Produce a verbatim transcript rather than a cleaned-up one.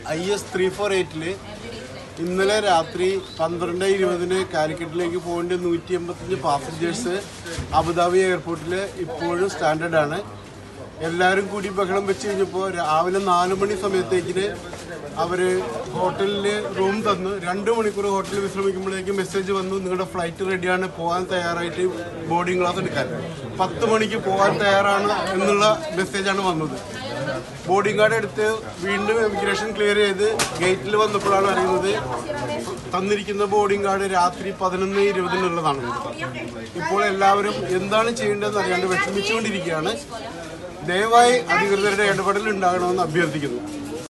I S three four എയ്റ്റില് ഇന്നലെ രാത്രി പന്ത്രണ്ട് ഇരുപതിന് കാലിക്കറ്റിലേക്ക് പോകേണ്ട നൂറ്റി എൺപത്തഞ്ച് പാസഞ്ചേഴ്സ് അബുദാബി എയർപോർട്ടിൽ ഇപ്പോഴും സ്റ്റാൻഡേർഡാണ്. എല്ലാവരും കൂടി ബഹളം വെച്ച് കഴിഞ്ഞപ്പോൾ രാവിലെ നാല് മണി സമയത്തേക്കിന് അവർ ഹോട്ടലിൽ റൂം തന്നു. രണ്ട് മണിക്കൂർ ഹോട്ടലിൽ വിശ്രമിക്കുമ്പോഴേക്കും മെസ്സേജ് വന്നു, നിങ്ങളുടെ ഫ്ലൈറ്റ് റെഡിയാണ്, പോകാൻ തയ്യാറായിട്ട് ബോർഡിംഗ് ക്ലാസ് എടുക്കാൻ. പത്ത് മണിക്ക് പോകാൻ തയ്യാറാണ് എന്നുള്ള മെസ്സേജാണ് വന്നത്. ബോർഡിംഗ് കാർഡ് എടുത്ത് വീണ്ടും എമിഗ്രേഷൻ ക്ലിയർ ചെയ്ത് ഗേറ്റിൽ വന്നപ്പോഴാണ് അറിയുന്നത് തന്നിരിക്കുന്ന ബോർഡിംഗ് കാർഡ് രാത്രി പതിനൊന്ന് ഇരുപതിനുള്ളതാണ്. ഇപ്പോൾ എല്ലാവരും എന്താണ് ചെയ്യേണ്ടതെന്ന് അറിയാണ്ട് വിഷമിച്ചുകൊണ്ടിരിക്കുകയാണ്. ദയവായി അധികൃതരുടെ ഇടപെടൽ ഉണ്ടാകണമെന്ന് അഭ്യർത്ഥിക്കുന്നു.